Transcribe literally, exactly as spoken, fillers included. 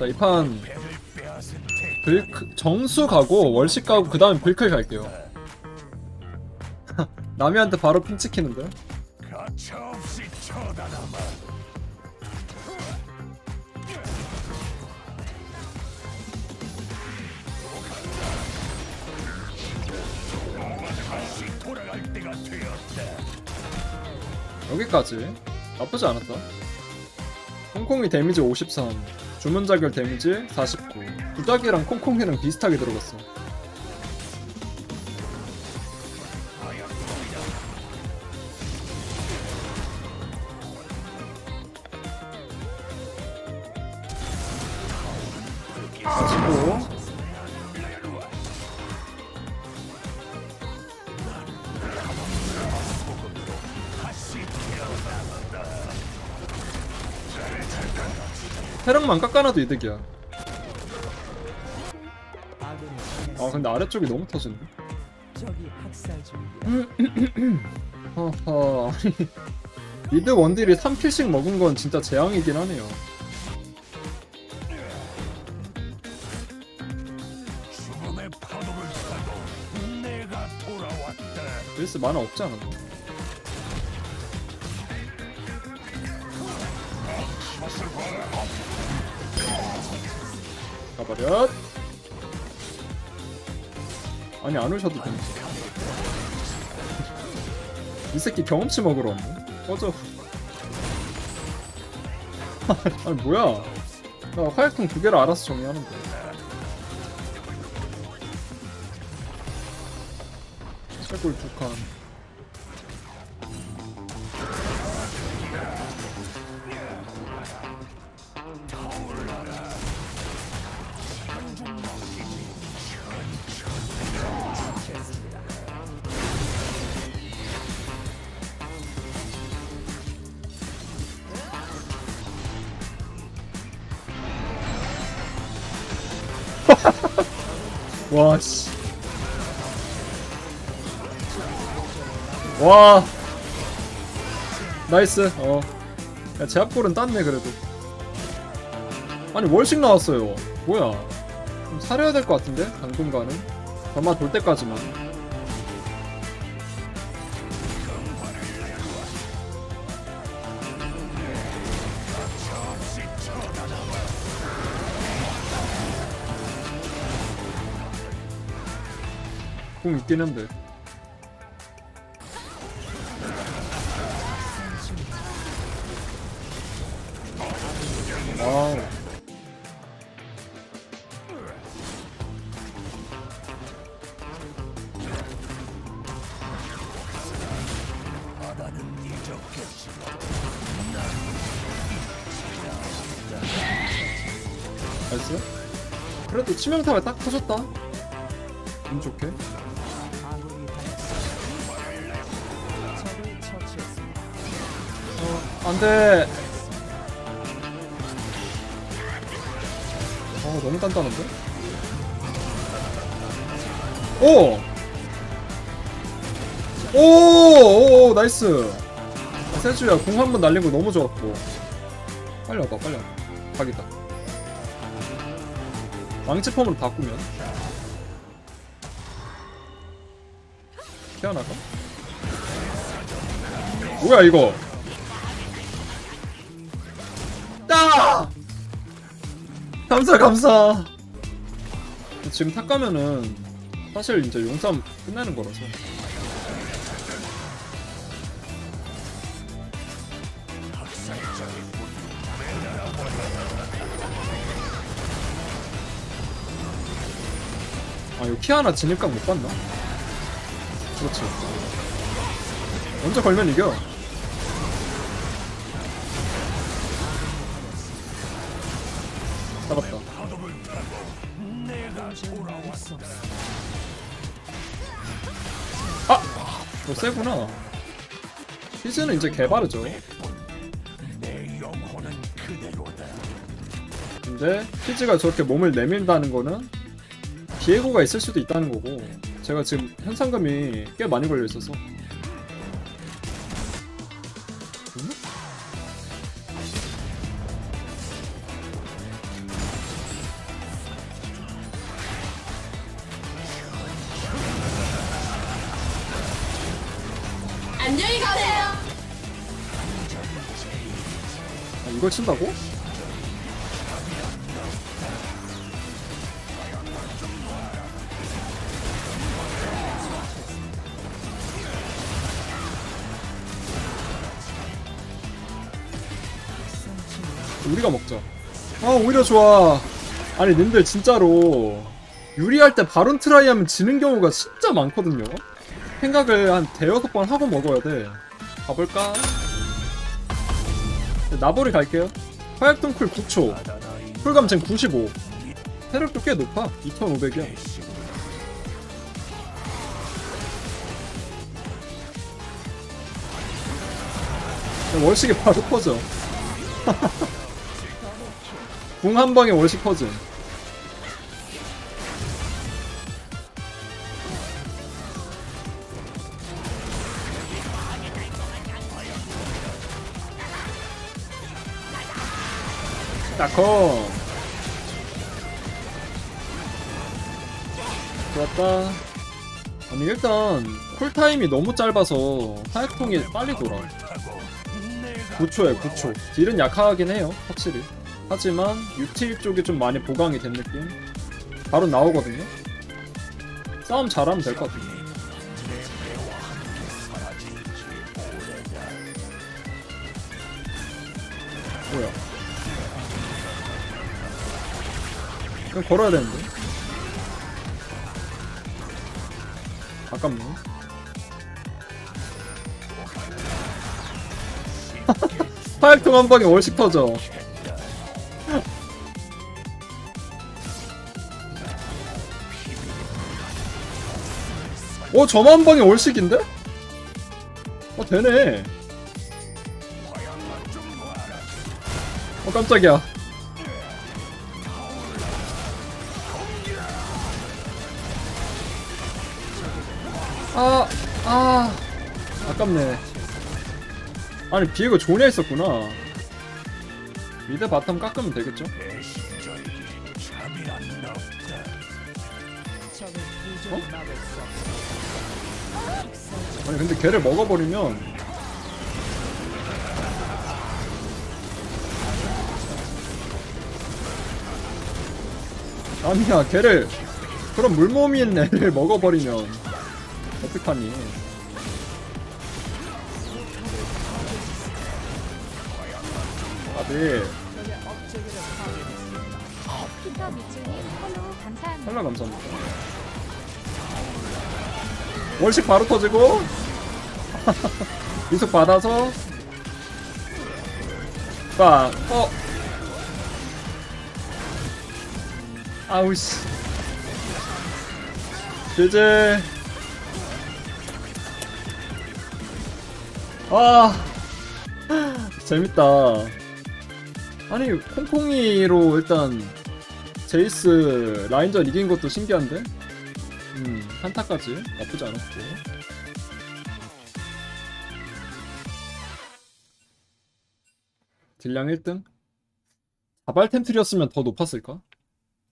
자, 이 판 불크 정수 가고 월식 가고 그 다음에 불클 갈게요. 남이한테 바로 핑 찍히는데. 여기까지 나쁘지 않았다. 콩콩이 데미지 오십삼, 주문자결 데미지 사십구. 부작이랑 콩콩이랑 비슷하게 들어갔어. 사십오. 체력만 깎아놔도 이득이야. 아 근데 아래쪽이 너무 터지네. 허허. 미드 원딜이 삼 킬씩 먹은 건 진짜 재앙이긴 하네요. 윌스 만화 없지 않았나? 가버렸. 아니 안 오셔도 됩니다. 이 새끼 경험치 먹으러 왔네. 꺼져. 아니 뭐야. 나 화약통 두 개를 알아서 정리하는데. 쇠골 두 칸. 와, 씨. 와. 나이스. 어. 야, 제압골은 땄네, 그래도. 아니, 월식 나왔어요. 뭐야. 좀 사려야 될 것 같은데? 당분간은. 점화 돌 때까지만. 공 있긴 한데. 와우. 나이스. 그래도 치명타가 딱 터졌다. 운 좋게. 어, 안돼. 어, 너무 단단한데? 오! 오! 오! 나이스! 세주야, 공 한 번 날리고 너무 좋았고. 빨리 와봐, 빨리 와봐. 각이다. 왕치펌으로 바꾸면. 태어나가? 뭐야, 이거? 따! 감사, 감사! 지금 탁 가면은 사실 이제 용삼 끝나는 거라서. 아, 이거 키아나 진입각 못 봤나? 그렇지. 먼저 걸면 이겨. 잡았다. 아! 너 세구나. 피즈는 이제 개바르죠. 근데 피즈가 저렇게 몸을 내밀다는 거는 비에고가 있을 수도 있다는 거고, 제가 지금 현상금이 꽤 많이 걸려 있어서. 응? 안녕히 가세요. 아, 이걸 친다고? 우리가 먹자. 아 오히려 좋아. 아니 님들 진짜로 유리할 때 바론 트라이 하면 지는 경우가 진짜 많거든요. 생각을 한 대여섯 번 하고 먹어야 돼. 가볼까? 나보리 갈게요. 화약동쿨 구 초, 쿨감 젠 구십오. 체력도 꽤 높아. 이천오백이야. 월식이 바로 퍼져. 궁 한 방에 월식 퍼짐. 딱커. 좋았다. 아니 일단 쿨타임이 너무 짧아서 화약통이 빨리 돌아. 구 초에 구 초. 딜은 약하긴 해요 확실히. 하지만 유틸 쪽이 좀 많이 보강이 된 느낌. 바로 나오거든요. 싸움 잘하면 될 것 같아요. 뭐야? 이거 걸어야 되는데. 아깝네. 화약통 한 방에 월식 터져. 어, 저만 한 방에 월식인데? 어, 되네. 어, 깜짝이야. 아, 아, 아깝네. 아니, 비에고 존야 있었구나. 미드 바텀 깎으면 되겠죠? 어? 아니, 근데 걔를 먹어버리면 아니야, 걔를 그런 물몸인 애를 먹어버리면 어떡하니? 아들 피터 미츠님 follow 감사합니다. 탈락 감사합니다. 월식 바로 터지고 이속 받아서 빠 어 아우씨 제제 아 재밌다. 아니 콩콩이로 일단 제이스 라인전 이긴 것도 신기한데? 음 한타까지 나쁘지 않았고. 딜량 일 등? 자발템트리였으면 더 높았을까?